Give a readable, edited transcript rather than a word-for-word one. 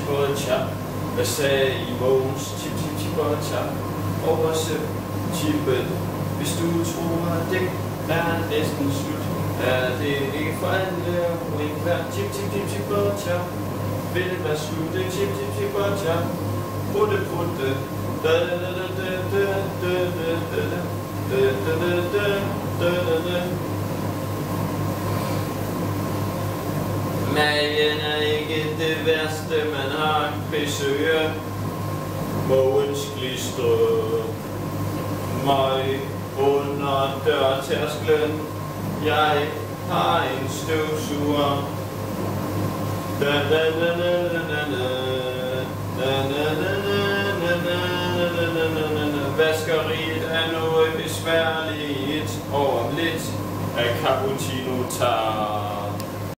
chip-chip-chip. Hvad sagde I Mogens? Chip-chip-chip-chip. Oversæt chippet. Hvis du tror, at det er næsten slut, er det ikke for alle og enhver. Chip-chip-chip-chip-chip. Vil det være slut? Chip-chip-chip-chip. Putte-putte. Magen er ikke det værste, man har besøgt. Mogens klistret mig under dørtærsklen. Jeg har en støvsuger. Vaskeriet er noget besværligt, og om lidt er cappuccino tager.